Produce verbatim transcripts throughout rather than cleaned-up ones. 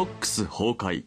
ノックス崩壊。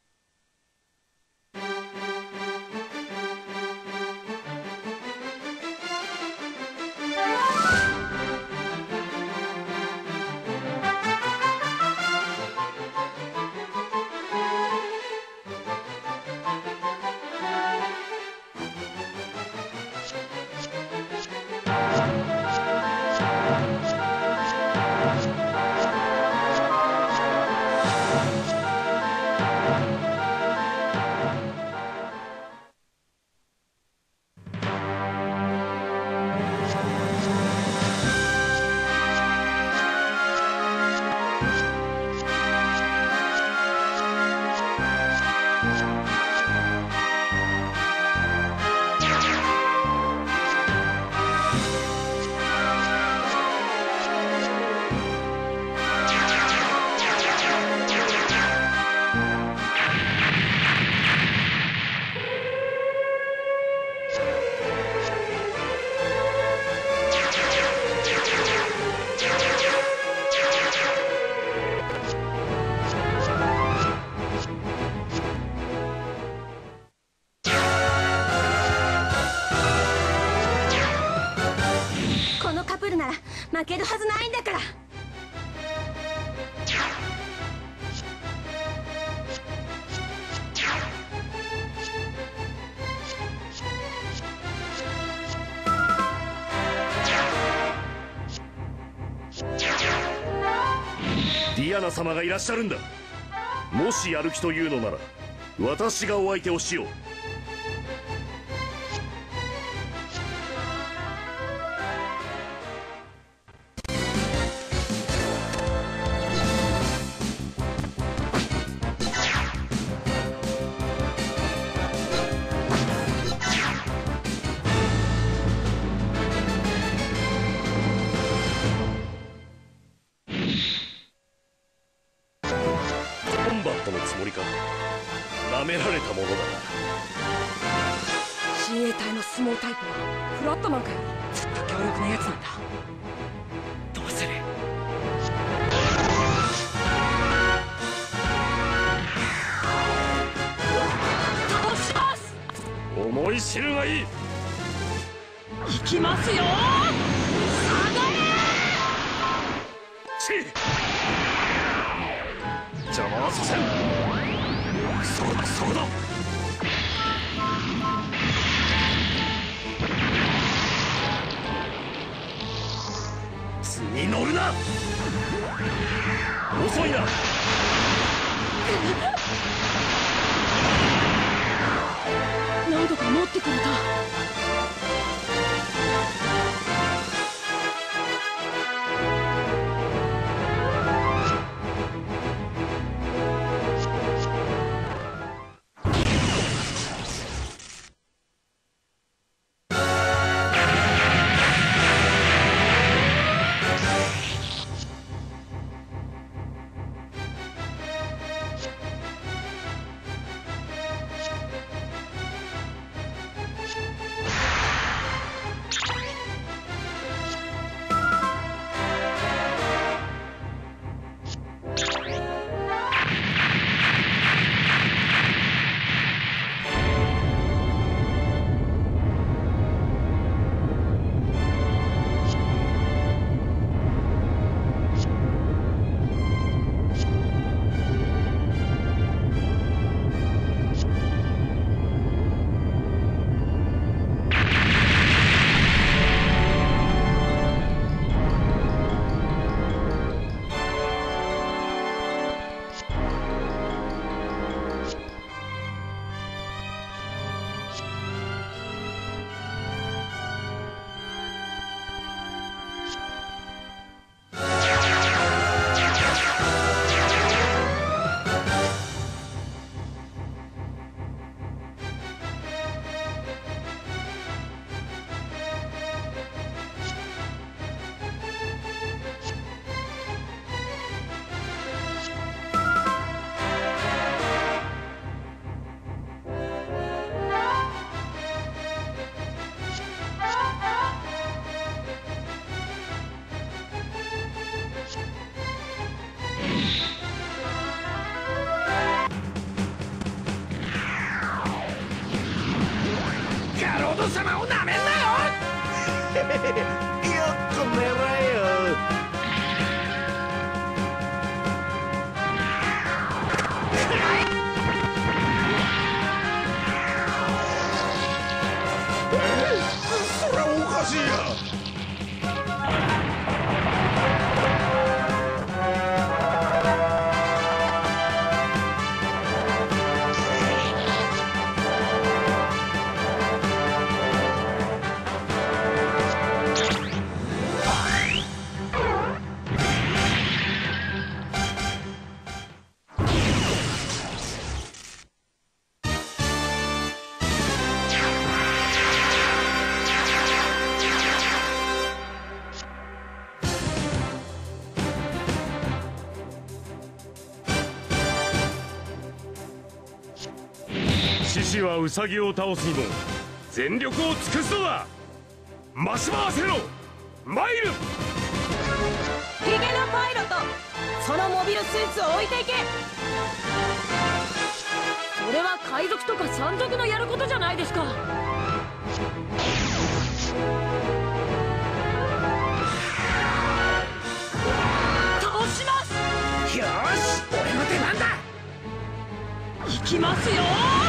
負けるはずないんだから。 ディアナ様がいらっしゃるんだ。もしやる気というのなら私がお相手をしよう。つもりか。舐められたものだな。 親衛隊の相撲タイプはフラットマンかよ。ずっと強力なやつなんだ。どうする。倒します。 思い知るがいい。 行きますよ。下がれ。 チッ、邪魔はさせん。そうだそうだ。図に乗るな。遅いな。 何度か持ってくれた。 馬をなめんなよ。 よっと狙えよ。 そりゃおかしいや。 獅子はウサギを倒すにも全力を尽くすのだ。増し回せろマイル。 ヒゲのパイロット、そのモビルスーツを置いていけ。それは海賊とか山賊のやることじゃないですか。倒します。 よし、俺の出番だ。 行きますよ。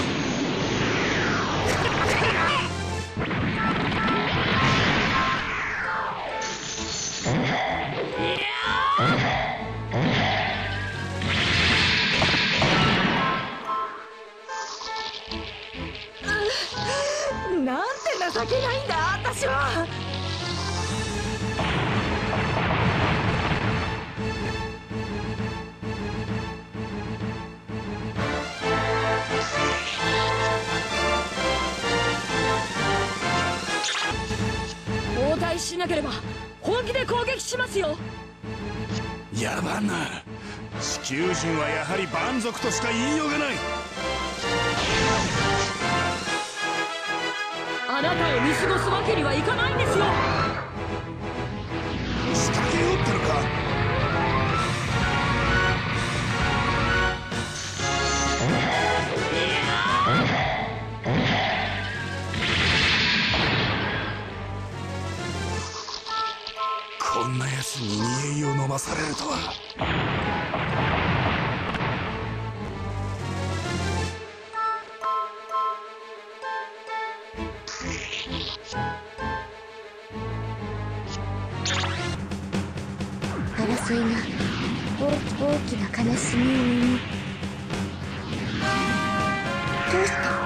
なんて情けないんだ私は。応対しなければ本気で攻撃しますよ。 やばんな。地球人はやはり蛮族としか言いようがない。 あなたを見過ごすわけにはいかないんですよ。 仕掛けようってのか。こんなやつに煮えを飲まされるとは。 争いが大きな悲しみを生み、どうして